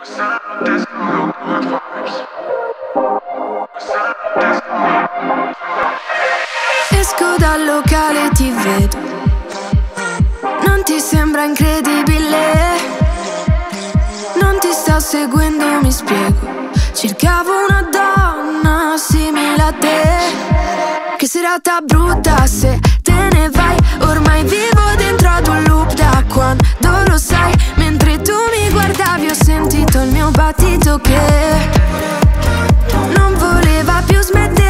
Esco dal locale, ti vedo. Non ti sembra incredibile? Non ti sto seguendo, mi spiego. Cercavo una donna simile a te. Che serata brutta se te ne vai. Ormai vivo dentro ad un loop da quando lo sai. Mentre tu mi guardavi ho sentito il mio battito che non voleva più smettere.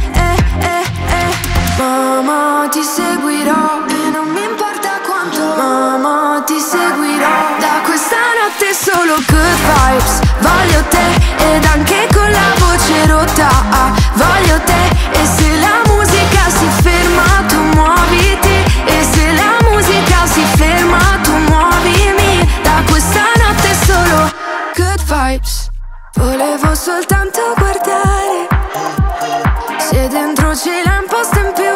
Mamma, ti seguirò e non mi importa quanto. Mamma, ti seguirò. Da questa notte solo good vibes. Voglio te ed anche con la voce rotta. Voglio te e se la musica si ferma tu muoviti. E se la musica si ferma tu muovimi. Da questa notte solo good vibes. Volevo soltanto guardare se dentro c'è un posto in più.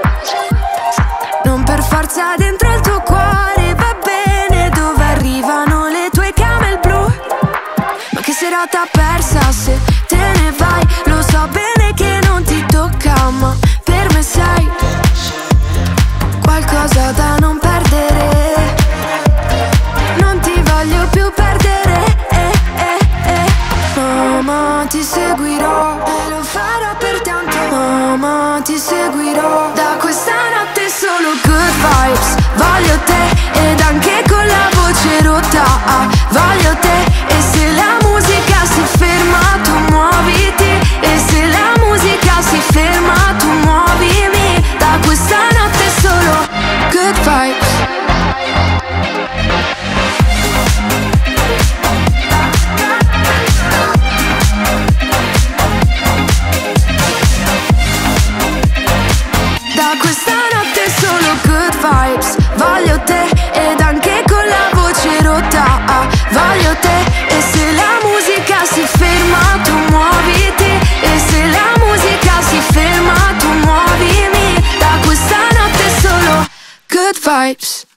Non per forza dentro il tuo cuore va bene dove arrivano le tue camel blu. Ma che serata persa se te ne vai. Lo so bene che non ti tocca ma per me sei qualcosa da non perdere. Non ti voglio più perdere. Mamma, ti seguirò e lo farò per tanto. Mamma, ti seguirò. Da questa notte solo good vibes. Voglio te ed anche con la voce rotta. Voglio te e se la musica si ferma tu muoviti. E se la musica si ferma tu muovimi. Da questa notte solo good vibes. Da questa notte solo good vibes. Voglio te ed anche con la voce rotta. Voglio te e se la musica si ferma tu muoviti. E se la musica si ferma tu muovimi. Da questa notte solo good vibes.